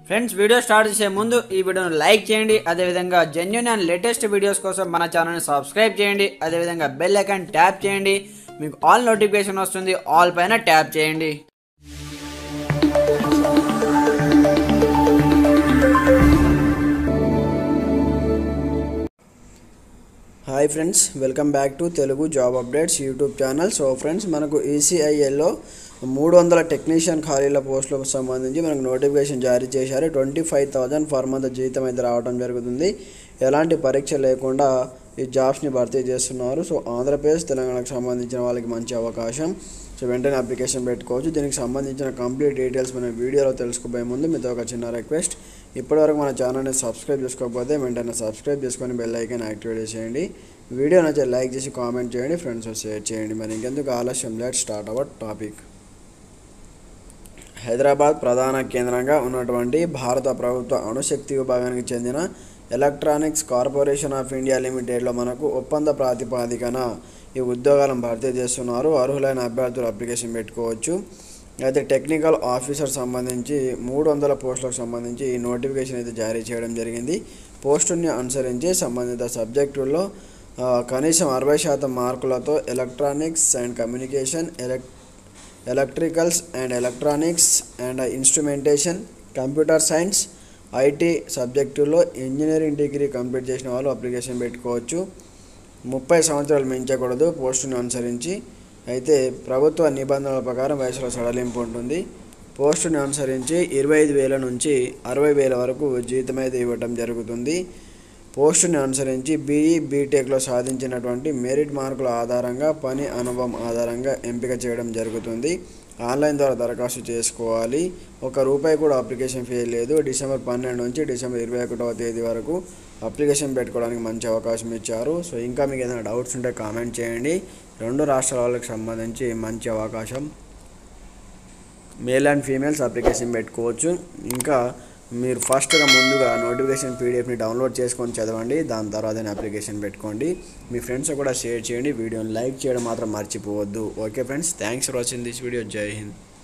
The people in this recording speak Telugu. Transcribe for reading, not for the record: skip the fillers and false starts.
ఫ్రెండ్స్ వీడియో స్టార్ట్ చేసే ముందు ఈ వీడియోను లైక్ చేయండి. అదేవిధంగా జెన్యూన్ అండ్ లేటెస్ట్ వీడియోస్ కోసం మన ఛానల్ని సబ్స్క్రైబ్ చేయండి. అదేవిధంగా బెల్ ఐకాన్ ట్యాప్ చేయండి. మీకు ఆల్ నోటిఫికేషన్ వస్తుంది. ఆల్ పైన ట్యాప్ చేయండి. Hi friends, welcome back to Telugu job updates YouTube channel. So friends, మనకు ఈసీఐఎల్లో 300 టెక్నీషియన్ ఖాళీల పోస్టులకు సంబంధించి మనకు నోటిఫికేషన్ జారీ చేశారు. 25,000 పర్ మంత్ జీతం అయితే రావడం జరుగుతుంది. ఎలాంటి పరీక్ష లేకుండా ఈ జాబ్స్ని భర్తీ చేస్తున్నారు. సో ఆంధ్రప్రదేశ్, తెలంగాణకు సంబంధించిన వాళ్ళకి మంచి అవకాశం. సో వెంటనే అప్లికేషన్ పెట్టుకోవచ్చు. దీనికి సంబంధించిన కంప్లీట్ డీటెయిల్స్ మనం వీడియోలో తెలుసుకోబోయే ముందు మీతో ఒక చిన్న రిక్వెస్ట్. ఇప్పటివరకు మన ఛానల్ని సబ్స్క్రైబ్ చేసుకోకపోతే వెంటనే సబ్స్క్రైబ్ చేసుకొని బెల్ ఐకాన్ యాక్టివేట్ చేయండి. వీడియో నచ్చితే లైక్ చేసి కామెంట్ చేయండి, ఫ్రెండ్స్ షేర్ చేయండి. మరి ఇంకెందుకు ఆలస్యం, let's start our topic. Hyderabad ప్రధాన కేంద్రంగా ఉన్నటువంటి భారత ప్రభుత్వ అణుశక్తి విభాగానికి చెందిన ఎలక్ట్రానిక్స్ కార్పొరేషన్ ఆఫ్ ఇండియా లిమిటెడ్లో మనకు ఒప్పంద ప్రాతిపాదికన ఈ ఉద్యోగాలను భర్తీ చేస్తున్నారు. అర్హులైన అభ్యర్థులు అప్లికేషన్ పెట్టుకోవచ్చు. అయితే టెక్నికల్ ఆఫీసర్ సంబంధించి 300 పోస్టులకు సంబంధించి ఈ నోటిఫికేషన్ అయితే జారీ చేయడం జరిగింది. పోస్టుని అనుసరించి సంబంధిత సబ్జెక్టుల్లో కనీసం 60% మార్కులతో electronics and communication, electricals and electronics and instrumentation, computer science, IT సబ్జెక్టులో ఇంజనీరింగ్ డిగ్రీ కంప్లీట్ చేసిన వాళ్ళు అప్లికేషన్ పెట్టుకోవచ్చు. 30 సంవత్సరాలు మించకూడదు పోస్టును అనుసరించి. అయితే ప్రభుత్వ నిబంధనల ప్రకారం వయసులో సడలింపు ఉంటుంది. పోస్టుని అనుసరించి 25,000 నుంచి 60,000 వరకు జీతం అయితే ఇవ్వటం జరుగుతుంది. పోస్టుని అనుసరించి బీఈ, బీటెక్లో సాధించినటువంటి మెరిట్ మార్కుల ఆధారంగా, పని అనుభవం ఆధారంగా ఎంపిక చేయడం జరుగుతుంది. ఆన్లైన్ ద్వారా దరఖాస్తు చేసుకోవాలి. ₹1 కూడా అప్లికేషన్ ఫీ లేదు. డిసెంబర్ 12 నుంచి డిసెంబర్ 21వ తేదీ వరకు అప్లికేషన్ పెట్టుకోవడానికి మంచి అవకాశం ఇచ్చారు. సో ఇంకా మీకు ఏదైనా డౌట్స్ ఉంటే కామెంట్ చేయండి. 2 రాష్ట్రాల వాళ్ళకి సంబంధించి మంచి అవకాశం. మేల్ అండ్ ఫీమేల్స్ అప్లికేషన్ పెట్టుకోవచ్చు. ఇంకా మీరు ముందుగా నోటిఫికేషన్ పీడిఎఫ్ని డౌన్లోడ్ చేసుకొని చదవండి. దాని తర్వాత అప్లికేషన్ పెట్టుకోండి. మీ ఫ్రెండ్స్ కూడా షేర్ చేయండి. వీడియోని లైక్ చేయడం మాత్రం మర్చిపోవద్దు. Okay friends, thanks for watching this video. జై హింద్.